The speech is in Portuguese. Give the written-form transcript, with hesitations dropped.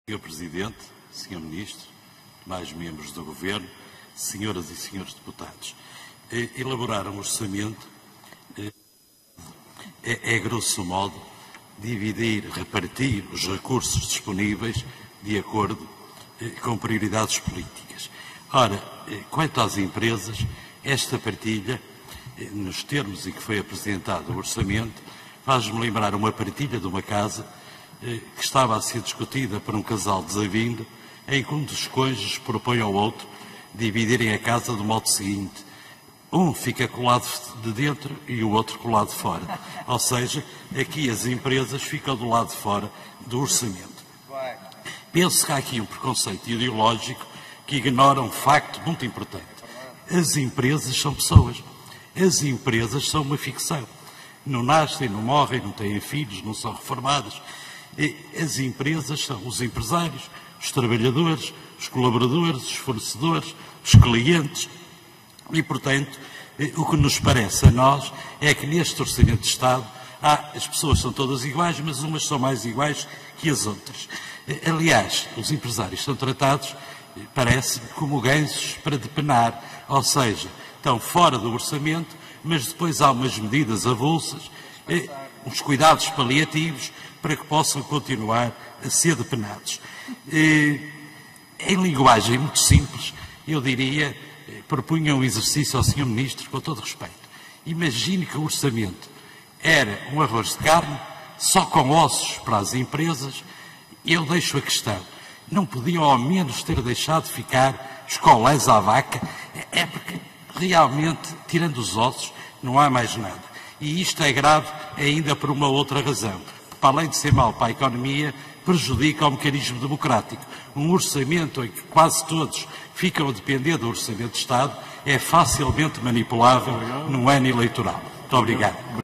Senhor Presidente, Senhor Ministro, mais membros do Governo, senhoras e senhores deputados, elaborar um orçamento grosso modo, repartir os recursos disponíveis de acordo com prioridades políticas. Ora, quanto às empresas, esta partilha, nos termos em que foi apresentado o orçamento, faz-me lembrar uma partilha de uma casa que estava a ser discutida por um casal desavindo, em que um dos cônjuges propõe ao outro dividirem a casa do modo seguinte: um fica colado de dentro e o outro colado de fora. Ou seja, aqui as empresas ficam do lado de fora do orçamento. Penso que há aqui um preconceito ideológico que ignora um facto muito importante. As empresas são pessoas. As empresas são uma ficção. Não nascem, não morrem, não têm filhos, não são reformadas. As empresas são os empresários, os trabalhadores, os colaboradores, os fornecedores, os clientes. E, portanto, o que nos parece a nós é que neste Orçamento de Estado as pessoas são todas iguais, mas umas são mais iguais que as outras. Aliás, os empresários são tratados, parece, como gansos para depenar, ou seja, estão fora do orçamento, mas depois há umas medidas avulsas, uns cuidados paliativos para que possam continuar a ser depenados. Em linguagem muito simples, eu diria, propunha um exercício ao Sr. Ministro, com todo respeito. Imagine que o orçamento era um arroz de carne, só com ossos para as empresas. Eu deixo a questão: não podiam ao menos ter deixado ficar os colés à vaca? É porque realmente, tirando os ossos, não há mais nada. E isto é grave ainda por uma outra razão. Para além de ser mau para a economia, prejudica o mecanismo democrático. Um orçamento em que quase todos ficam a depender do Orçamento de Estado é facilmente manipulável num ano eleitoral. Muito obrigado.